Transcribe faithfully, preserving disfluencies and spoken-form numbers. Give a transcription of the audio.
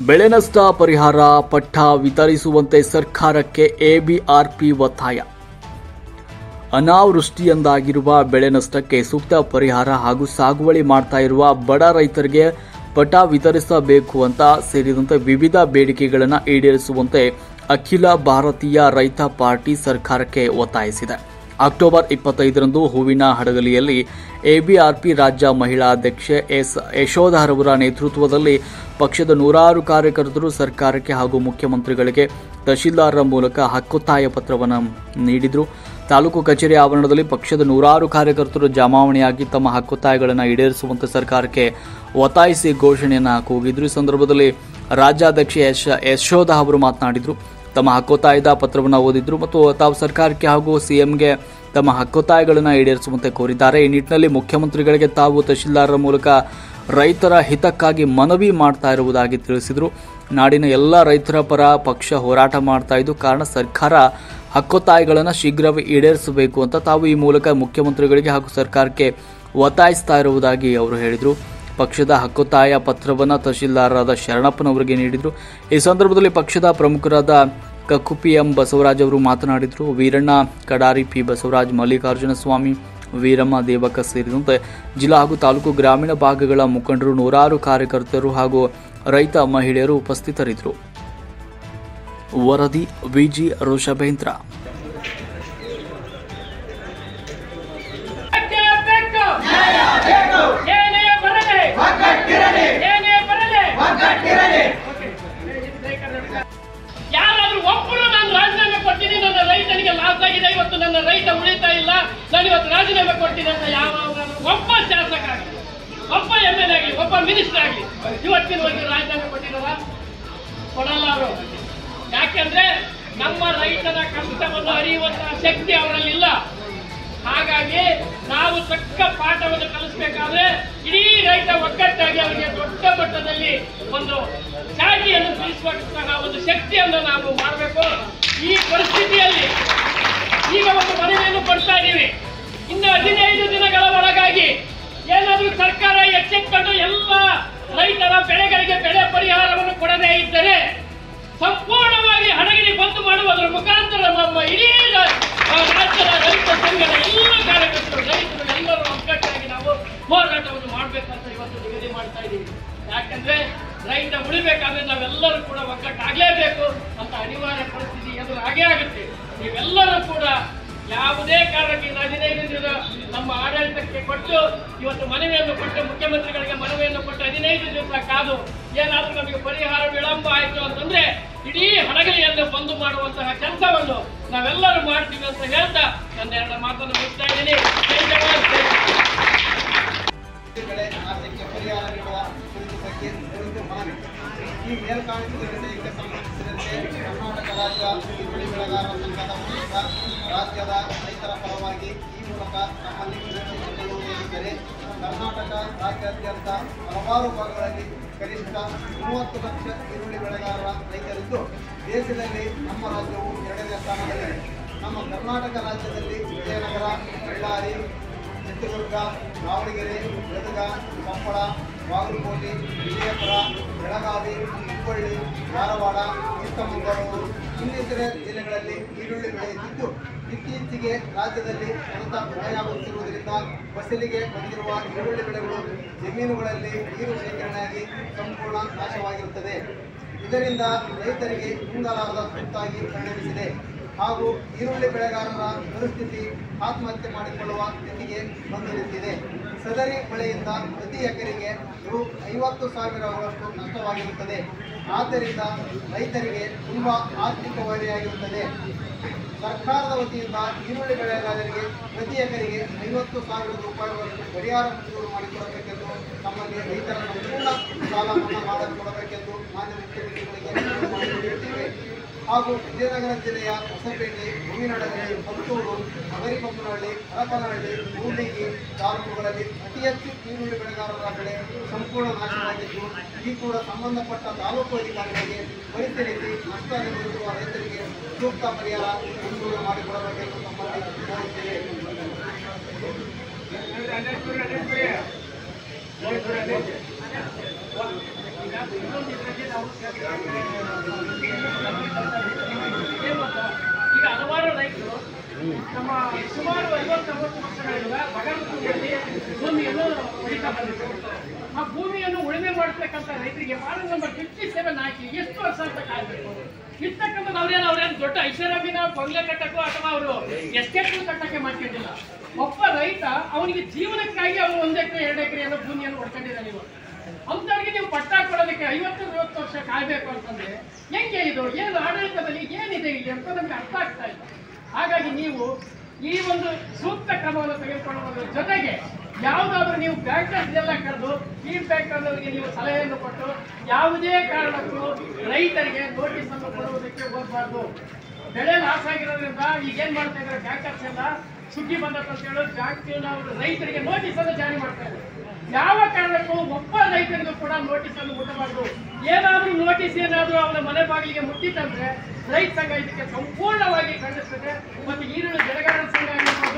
ಬೆಳೆ ನಷ್ಟ ಪರಿಹಾರ ಪಟ್ಟ ವಿತರಿಸುವಂತೆ ಸರ್ಕಾರಕ್ಕೆ ಎಬಿಆರ್ಪಿ ಒತ್ತಾಯ. ಅನಾವೃಷ್ಟಿಯಿಂದಾಗಿರುವ ಬೆಳೆ ನಷ್ಟಕ್ಕೆ ಸೂಕ್ತ ಪರಿಹಾರ ಹಾಗೂ ಸಾಗುವಳಿ ಮಾಡ್ತಾ ಇರುವ ಬಡ ರೈತರಿಗೆ ಪಟ್ಟ ವಿತರಿಸಬೇಕು ಅಂತ ಸೇರಿದಂತೆ ವಿವಿಧ ಬೇಡಿಕೆಗಳನ್ನು ಈಡೇರಿಸುವಂತೆ ಅಖಿಲ ಭಾರತೀಯ ರೈತ ಪಾರ್ಟಿ ಸರ್ಕಾರಕ್ಕೆ ಒತ್ತಾಯಿಸಿದೆ. ಅಕ್ಟೋಬರ್ ಇಪ್ಪತ್ತೈದರಂದು ಹೂವಿನ ಹಡಗಲಿಯಲ್ಲಿ ಎಬಿಆರ್ಪಿ ರಾಜ್ಯ ಮಹಿಳಾ ಅಧ್ಯಕ್ಷೆ ಎಸ್ ಯಶೋಧರವರ ನೇತೃತ್ವದಲ್ಲಿ ಪಕ್ಷದ ನೂರಾರು ಕಾರ್ಯಕರ್ತರು ಸರ್ಕಾರಕ್ಕೆ ಹಾಗೂ ಮುಖ್ಯಮಂತ್ರಿಗಳಿಗೆ ತಹಶೀಲ್ದಾರರ ಮೂಲಕ ಹಕ್ಕೊತ್ತಾಯ ಪತ್ರವನ್ನು ನೀಡಿದರು. ತಾಲೂಕು ಕಚೇರಿ ಆವರಣದಲ್ಲಿ ಪಕ್ಷದ ನೂರಾರು ಕಾರ್ಯಕರ್ತರು ಜಮಾವಣೆಯಾಗಿ ತಮ್ಮ ಹಕ್ಕೊತ್ತಾಯಗಳನ್ನು ಈಡೇರಿಸುವಂತೆ ಸರ್ಕಾರಕ್ಕೆ ಒತ್ತಾಯಿಸಿ ಘೋಷಣೆಯನ್ನು ಕೂಗಿದ್ರು. ಈ ಸಂದರ್ಭದಲ್ಲಿ ರಾಜ್ಯಾಧ್ಯಕ್ಷೆ ಯಶ ಯಶೋಧ ಅವರು ಮಾತನಾಡಿದರು. ತಮ್ಮ ಹಕ್ಕೊತ್ತಾಯದ ಪತ್ರವನ್ನು ಓದಿದ್ರು ಮತ್ತು ತಾವು ಸರ್ಕಾರಕ್ಕೆ ಹಾಗೂ ಸಿಎಂಗೆ ತಮ್ಮ ಹಕ್ಕೊತ್ತಾಯಗಳನ್ನು ಈಡೇರಿಸುವಂತೆ ಕೋರಿದ್ದಾರೆ. ಈ ನಿಟ್ಟಿನಲ್ಲಿ ಮುಖ್ಯಮಂತ್ರಿಗಳಿಗೆ ತಾವು ತಹಶೀಲ್ದಾರರ ಮೂಲಕ ರೈತರ ಹಿತಕ್ಕಾಗಿ ಮನವಿ ಮಾಡ್ತಾ ಇರುವುದಾಗಿ ತಿಳಿಸಿದರು. ನಾಡಿನ ಎಲ್ಲ ರೈತರ ಪರ ಪಕ್ಷ ಹೋರಾಟ ಮಾಡ್ತಾ ಇದ್ದು ಕಾರಣ ಸರ್ಕಾರ ಹಕ್ಕೊತ್ತಾಯಗಳನ್ನು ಶೀಘ್ರವೇ ಈಡೇರಿಸಬೇಕು ಅಂತ ತಾವು ಈ ಮೂಲಕ ಮುಖ್ಯಮಂತ್ರಿಗಳಿಗೆ ಹಾಗೂ ಸರ್ಕಾರಕ್ಕೆ ಒತ್ತಾಯಿಸ್ತಾ ಇರುವುದಾಗಿ ಅವರು ಹೇಳಿದರು. ಪಕ್ಷದ ಹಕ್ಕೊತ್ತಾಯ ಪತ್ರವನ್ನು ತಹಶೀಲ್ದಾರರಾದ ಶರಣಪ್ಪನವರಿಗೆ ನೀಡಿದರು. ಈ ಸಂದರ್ಭದಲ್ಲಿ ಪಕ್ಷದ ಪ್ರಮುಖರಾದ ಕಕ್ಕುಪಿ ಎಂ ಬಸವರಾಜ್ ಅವರು ಮಾತನಾಡಿದರು. ವೀರಣ್ಣ ಕಡಾರಿ, ಪಿ ಬಸವರಾಜ್, ಮಲ್ಲಿಕಾರ್ಜುನ ಸ್ವಾಮಿ, ವೀರಮ್ಮ ದೇವಕ್ಕ ಸೇರಿದಂತೆ ಜಿಲ್ಲಾ ಹಾಗೂ ತಾಲೂಕು ಗ್ರಾಮೀಣ ಭಾಗಗಳ ಮುಖಂಡರು, ನೂರಾರು ಕಾರ್ಯಕರ್ತರು ಹಾಗೂ ರೈತ ಮಹಿಳೆಯರು ಉಪಸ್ಥಿತರಿದ್ದರು. ವರದಿ ವಿಜಿ ಋಷಭೇಂದ್ರ. ಯಾರಾದ್ರೂ ಒಬ್ಬರು ನಾನು ರಾಜೀನಾಮೆ ಕೊಡ್ತೀನಿ, ನನ್ನ ರೈತನಿಗೆ ಲಾಸ್ ಆಗಿದೆ, ಇವತ್ತು ನನ್ನ ರೈತ ಉಳಿತಾ ಇಲ್ಲ, ನಾನು ಇವತ್ತು ರಾಜೀನಾಮೆ ಕೊಡ್ತೀನಿ ಅಂತ ಯಾವ ಒಬ್ಬ ಶಾಸಕ ಆಗಲಿ, ಒಬ್ಬ ಎಂ ಎಲ್ ಎ ಆಗಲಿ, ಒಬ್ಬ ಮಿನಿಸ್ಟರ್ ಆಗಲಿ ಇವತ್ತಿನವರೆಗೆ ರಾಜೀನಾಮೆ ಕೊಟ್ಟಿರಲ್ಲ, ಕೊಡಲ್ಲ ಅವರು. ಯಾಕೆಂದ್ರೆ ನಮ್ಮ ರೈತನ ಕಷ್ಟವನ್ನು ಅರಿಯುವಂತಹ ಶಕ್ತಿ ಅವರಲ್ಲಿಲ್ಲ. ಹಾಗಾಗಿ ನಾವು ತಕ್ಕ ಪಾಠವನ್ನು ಕಲಿಸಬೇಕಾದ್ರೆ ಇಡೀ ರೈತ ಒಗ್ಗಟ್ಟಾಗಿ ಅವರಿಗೆ ದೊಡ್ಡ ಮಟ್ಟದಲ್ಲಿ ಒಂದು ಚಾಟಿಯನ್ನು ತಿಳಿಸುವಂತಹ ಒಂದು ಶಕ್ತಿಯನ್ನು ನಾವು ಮಾಡಬೇಕು. ಈ ಪರಿಸ್ಥಿತಿಯಲ್ಲಿ ಈಗ ಒಂದು ಮನವಿಯನ್ನು ಕೊಡ್ತಾ ಇದ್ದೀವಿ. ಇನ್ನು ಹದಿನೈದು ದಿನಗಳ ಒಳಗಾಗಿ ಏನಾದರೂ ಸರ್ಕಾರ ಎಚ್ಚೆತ್ತುಕೊಂಡು ಎಲ್ಲ ರೈತರ ಬೆಳೆಗಳಿಗೆ ಬೆಳೆ ಪರಿಹಾರವನ್ನು ಕೊಡದೇ ಇದ್ದರೆ ಸಂಪೂರ್ಣವಾಗಿ ಹಡಗಲಿ ಬಂದ್ ಮಾಡುವುದರ ಮುಖಾಂತರ ನಮ್ಮ ಇಡೀ ರಾಜ್ಯದ ರೈತ ಸಂಘದ ಎಲ್ಲ ಕಾರ್ಯಕರ್ತರು, ರೈತರು ಎಲ್ಲರೂ ಒಗ್ಗಟ್ಟಾಗಿ ನಾವು ಹೋರಾಟವನ್ನು ಮಾಡಬೇಕಂತ ಇವತ್ತು ನಿಗದಿ ಮಾಡ್ತಾ ಇದ್ದೀವಿ. ಯಾಕಂದ್ರೆ ರೈತ ಉಳಿಬೇಕಾದ್ರೆ ನಾವೆಲ್ಲರೂ ಕೂಡ ಒಗ್ಗಟ್ಟಾಗಲೇಬೇಕು ಅಂತ ಅನಿವಾರ್ಯ ಪರಿಸ್ಥಿತಿ ಎದುರಾಗೇ ಆಗುತ್ತೆ. ನೀವೆಲ್ಲರೂ ಕೂಡ ಯಾವುದೇ ಕಾರಣಕ್ಕೆ ಹದಿನೈದು ದಿನ ನಮ್ಮ ಆಡಳಿತಕ್ಕೆ ಕೊಟ್ಟು ಇವತ್ತು ಮನವಿಯನ್ನು ಕೊಟ್ಟು ಮುಖ್ಯಮಂತ್ರಿಗಳಿಗೆ ಮನವಿಯನ್ನು ಕೊಟ್ಟು ಹದಿನೈದು ದಿವಸ ಕಾದು ಏನಾದರೂ ನಮಗೆ ಪರಿಹಾರ ವಿಳಂಬ ಆಯಿತು ಅಂತಂದ್ರೆ ಇಡೀ ಹಡಗಲಿಯನ್ನು ಬಂದು ಮಾಡುವಂತಹ ಕೆಲಸವನ್ನು ನಾವೆಲ್ಲರೂ ಮಾಡ್ತೀವಿ ಅಂತ ಹೇಳ್ತಾ ನನ್ನ ಎರಡು ಮಾತನ್ನು ಮುಗಿಸ್ತಾ ಇದ್ದೀನಿ. ಈ ಮೇಲ್ಕಾಣಿಕೆ ನಿರ್ಣಯಕ್ಕೆ ಸಂಬಂಧಿಸಿದಂತೆ ಕರ್ನಾಟಕ ರಾಜ್ಯ ಈರುಳ್ಳಿ ಬೆಳೆಗಾರರ ಸಂಘದ ಮೂಲಕ ರಾಜ್ಯದ ರೈತರ ಪರವಾಗಿ ಈ ಮೂಲಕ ನಮ್ಮಲ್ಲಿ ವಿನಂತಿಸಿಕೊಳ್ಳುವುದೇನೆಂದರೆ ಕರ್ನಾಟಕ ರಾಜ್ಯಾದ್ಯಂತ ಹಲವಾರು ಭಾಗಗಳಲ್ಲಿ ಕನಿಷ್ಠ ಮೂವತ್ತು ಲಕ್ಷ ಈರುಳ್ಳಿ ಬೆಳೆಗಾರರ ರೈತರಿದ್ದು ದೇಶದಲ್ಲಿ ನಮ್ಮ ರಾಜ್ಯವು ಎರಡನೇ ಸ್ಥಾನದಲ್ಲಿದೆ. ನಮ್ಮ ಕರ್ನಾಟಕ ರಾಜ್ಯದಲ್ಲಿ ವಿಜಯನಗರ, ಬಳ್ಳಾರಿ, ಚಿತ್ರದುರ್ಗ, ದಾವಣಗೆರೆ, ಗದಗ, ಕೊಪ್ಪಳ, ಬಾಗಲಕೋಟೆ, ವಿಜಯಪುರ, ಬೆಳಗಾವಿ, ಹುಬ್ಬಳ್ಳಿ, ಧಾರವಾಡ, ಚಿಕ್ಕಮಗಳೂರು ಇನ್ನಿತರೆ ಜಿಲ್ಲೆಗಳಲ್ಲಿ ಈರುಳ್ಳಿ ಬೆಳೆಯುತ್ತಿದ್ದು ಇತ್ತೀಚೆಗೆ ರಾಜ್ಯದಲ್ಲಿ ಸತತ ಮಳೆಯಾಗುತ್ತಿರುವುದರಿಂದ ಫಸಲಿಗೆ ಬಂದಿರುವ ಈರುಳ್ಳಿ ಬೆಳೆಗಳು ಜಮೀನುಗಳಲ್ಲಿ ನೀರು ಶೇಖರಣೆಯಾಗಿ ಸಂಪೂರ್ಣ ನಾಶವಾಗಿರುತ್ತದೆ. ಇದರಿಂದ ರೈತರಿಗೆ ಇಂಗಾಲಾರದ ತುತ್ತಾಗಿ ಪರಿಣಮಿಸಿದೆ ಹಾಗೂ ಈರುಳ್ಳಿ ಬೆಳೆಗಾರರ ಪರಿಸ್ಥಿತಿ ಆತ್ಮಹತ್ಯೆ ಮಾಡಿಕೊಳ್ಳುವ ಸ್ಥಿತಿಗೆ ಬಂದು ನಿಂತಿದೆ. ಸದರಿ ಮಳೆಯಿಂದ ಪ್ರತಿ ಎಕರೆಗೆ ರು ಐವತ್ತು ಸಾವಿರವಷ್ಟು ನಷ್ಟವಾಗಿರುತ್ತದೆ. ಆದ್ದರಿಂದ ರೈತರಿಗೆ ತುಂಬ ಆರ್ಥಿಕ ಹೊರೆಯಾಗಿರುತ್ತದೆ. ಸರ್ಕಾರದ ವತಿಯಿಂದ ಈರುಳ್ಳಿ ಬೆಳೆಗಾರರಿಗೆ ಪ್ರತಿ ಎಕರೆಗೆ ಐವತ್ತು ಸಾವಿರ ರೂಪಾಯಿಗಳಷ್ಟು ಪರಿಹಾರ ಮಂಜೂರು ಮಾಡಿಕೊಡಬೇಕೆಂದು ನಮ್ಮಲ್ಲಿ ರೈತರ ಸಂಪೂರ್ಣ ಸಾಲ ಮನ್ನಾ ಮಾಡಿಕೊಡಬೇಕೆಂದು ಮಾನ್ಯ ಮುಖ್ಯಮಂತ್ರಿಗಳಿಗೆ ಮಾಡಿಕೊಂಡಿದ್ದೇವೆ. ಹಾಗೂ ವಿಜಯನಗರ ಜಿಲ್ಲೆಯ ಹೊಸಪೇಟೆ, ಹೂವಿನಹಡಗಲಿ, ಪುತ್ತೂರು, ಹಗರಿಬೊಮ್ಮನಹಳ್ಳಿ, ಹರಪನಹಳ್ಳಿ, ಕೂಡ್ಲಿಗಿ ತಾಲೂಕುಗಳಲ್ಲಿ ಅತಿ ಹೆಚ್ಚು ಈರುಳ್ಳಿ ಬೆಳೆಗಾರರ ಬೆಳೆ ಸಂಪೂರ್ಣ ನಾಶವಾಗಿದ್ದು ಈ ಕೂಡ ಸಂಬಂಧಪಟ್ಟ ತಾಲೂಕು ಅಧಿಕಾರಿಗಳಿಗೆ ಪರಿಶೀಲಿಸಿ ನಷ್ಟ ಅನುಭವಿಸುವ ರೈತರಿಗೆ ಸೂಕ್ತ ಪರಿಹಾರ ಮಂಜೂರು ಮಾಡಿಕೊಡಬೇಕೆಂದು ತಮ್ಮಲ್ಲಿ ಕೋರುತ್ತೇವೆ. ಇನ್ನೊಂದು ಇದರಲ್ಲಿ ನಾವು ಏನು ಗೊತ್ತಾ, ಈಗ ಹಲವಾರು ರೈತರು ನಮ್ಮ ಸುಮಾರು ಐವತ್ತೊಂಬತ್ತು ವರ್ಷಗಳಿಂದ ಭಗವಂತನಲ್ಲಿ ಭೂಮಿಯನ್ನು ಉಳಿತಾ ಬಂದಿತ್ತು. ಆ ಭೂಮಿಯನ್ನು ಉಳುಮೆ ಮಾಡಬೇಕಂತ ರೈತರಿಗೆ ಮಾಡಲ್ ನಂಬರ್ ಫಿಫ್ಟಿ ಸೆವೆನ್ ಹಾಕಿ ಎಷ್ಟು ವರ್ಷ ಅಂತ ಕಾಯ್ಬೇಕು. ಇರ್ತಕ್ಕಂಥದ್ದು ಅವ್ರೇನು ಅವ್ರೇನು ದೊಡ್ಡ ಐಷಾರಾಮಿನ ಬಂಗ್ಲೆ ಕಟ್ಟಕ್ಕೋ ಅಥವಾ ಅವರು ಎಸ್ಟೇಟ್ ಕಟ್ಟಕ್ಕೆ ಮಾಡ್ಕೊಂಡಿಲ್ಲ. ಒಬ್ಬ ರೈತ ಅವನಿಗೆ ಜೀವನಕ್ಕಾಗಿ ಅವನು ಒಂದು ಎಕರೆ ಎರಡು ಎಕರೆಯನ್ನು ಭೂಮಿಯನ್ನು ಹೊಡ್ಕೊಂಡಿದ್ದಾನೆ. ಇವಾಗ ಅಂಥವ್ರಿಗೆ ನೀವು ಪಟ್ಟ ಕೊಡೋದಕ್ಕೆ ಐವತ್ತು ಅರವತ್ತು ವರ್ಷ ಕಾಯ್ಬೇಕು ಅಂತಂದ್ರೆ ಹೆಂಗೆ ಇದು, ಏನು ಆಡಳಿತದಲ್ಲಿ ಏನಿದೆ ಇಲ್ಲಿ ಅಂತ ನಮ್ಗೆ ಅರ್ಥ ಆಗ್ತಾ ಇಲ್ಲ. ಹಾಗಾಗಿ ನೀವು ಈ ಒಂದು ಸೂಕ್ತ ಕ್ರಮವನ್ನು ತೆಗೆದುಕೊಳ್ಳುವುದರ ಜೊತೆಗೆ ಯಾವುದಾದ್ರೂ ನೀವು ಬ್ಯಾಂಕರ್ಸ್ ಎಲ್ಲ ಕರೆದು ಫೀಡ್ಬ್ಯಾಕ್ ಅನ್ನೋರಿಗೆ ನೀವು ಸಲಹೆಯನ್ನು ಕೊಟ್ಟು ಯಾವುದೇ ಕಾರಣಕ್ಕೂ ರೈತರಿಗೆ ನೋಟಿಸ್ ಅನ್ನು ಕೊಡುವುದಕ್ಕೆ ಹೋಗಬಾರ್ದು. ಬೆಳೆ ಲಾಸ್ ಆಗಿರೋದ್ರಿಂದ ಈಗೇನ್ ಮಾಡ್ತಾ ಇದ್ದಾರೆ ಬ್ಯಾಂಕರ್ಸ್ ಎಲ್ಲ ಸುಗ್ಗಿ ಬಂದತ್ತ ಅಂತ ಹೇಳಿ ಬ್ಯಾಂಕಿನ ರೈತರಿಗೆ ನೋಟಿಸ್ ಅನ್ನು ಜಾರಿ ಮಾಡ್ತಾ ಇದ್ದಾರೆ. ಯಾವ ಕಾರಣಕ್ಕೂ ಒಬ್ಬ ರೈತರಿಗೂ ಕೂಡ ನೋಟಿಸ್ ಅನ್ನು ಮುಟ್ಟಬಾರ್ದು. ಏನಾದ್ರೂ ನೋಟಿಸ್ ಏನಾದ್ರೂ ಅವನ ಮನೆ ಬಾಗಿಲಿಗೆ ಮುಟ್ಟಿತ್ತಂದ್ರೆ ರೈತ ಸಂಘ ಇದಕ್ಕೆ ಸಂಪೂರ್ಣವಾಗಿ ಖಂಡಿಸ್ತದೆ. ಮತ್ತು ಈರುಳ್ಳಿ ಬೆಳೆಗಾರರ ಸಂಘ